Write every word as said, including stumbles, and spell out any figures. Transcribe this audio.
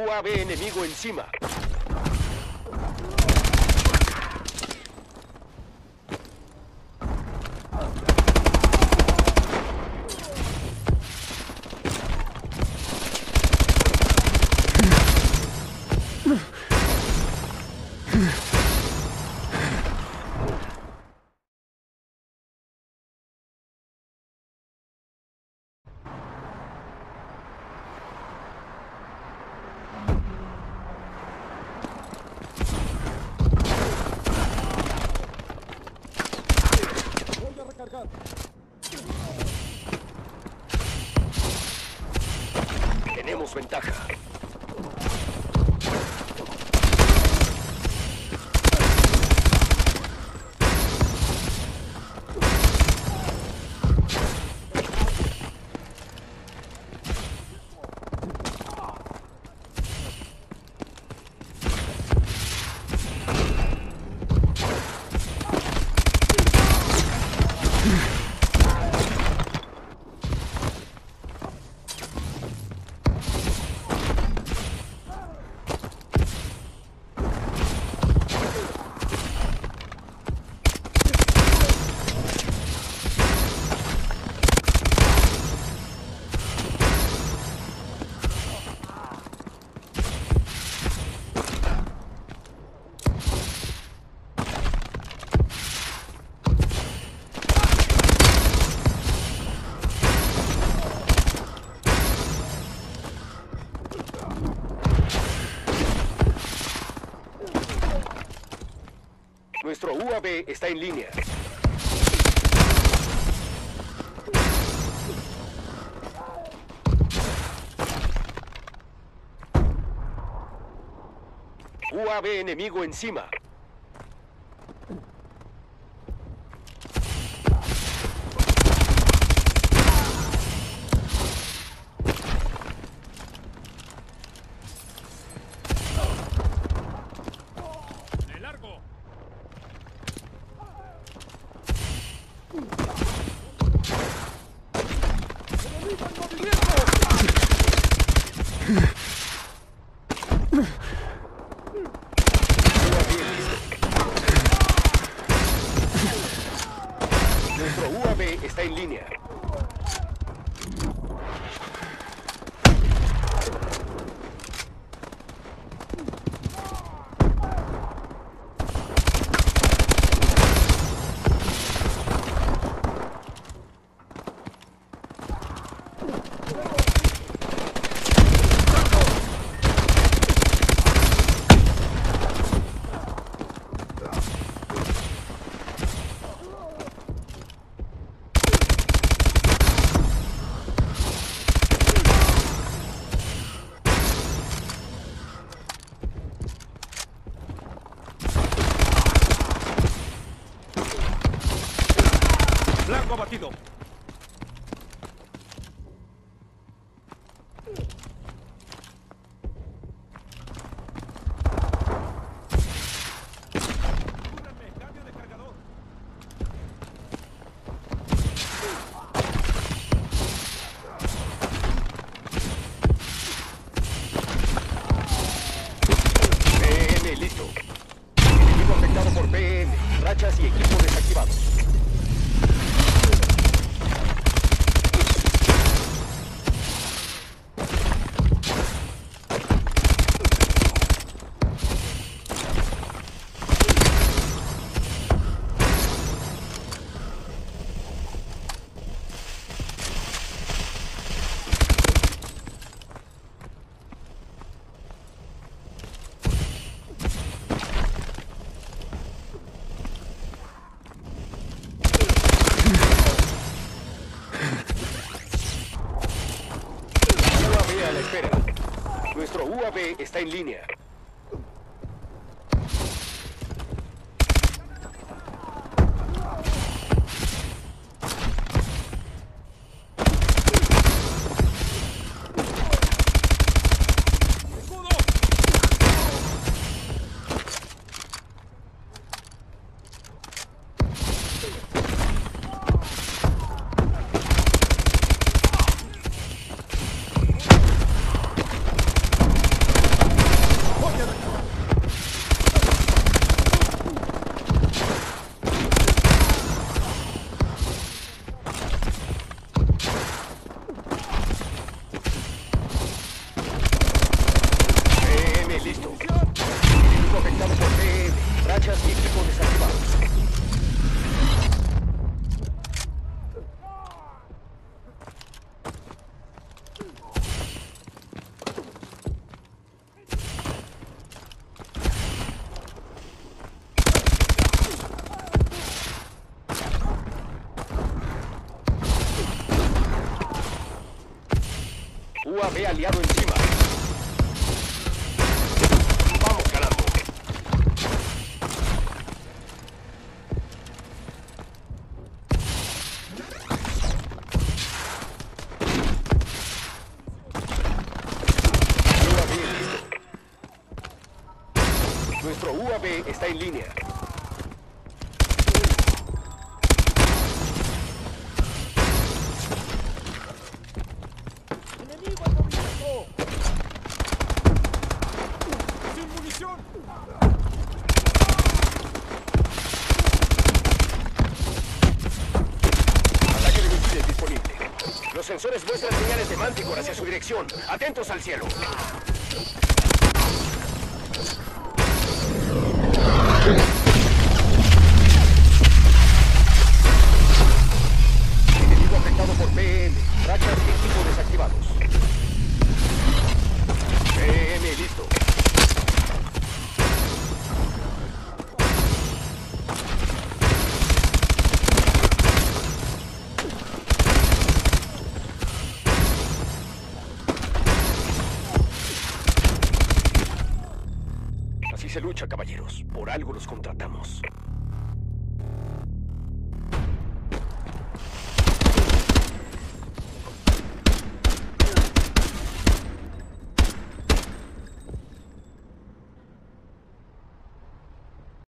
U A V enemigo encima. Tenemos ventaja. Nuestro U A V está en línea. U A V enemigo encima. Nuestro U A V está en línea. Blanco abatido. Cúbranme, cambio de cargador. P M listo. Enemigo afectado por P M. Rachas y equipo desactivados. A la espera. Nuestro U A V está en línea. U A V aliado encima. Vamos ganando. U A V listo. Nuestro U A V está en línea. ¡Enemigo en movimiento! ¡Sin munición! Ataque de misiles disponible. Los sensores muestran señales de Manticore hacia su dirección. Atentos al cielo. Enemigo afectado por P M. Rachas y equipo desactivados. P M listo. Así se lucha, caballeros. Por algo los contratamos.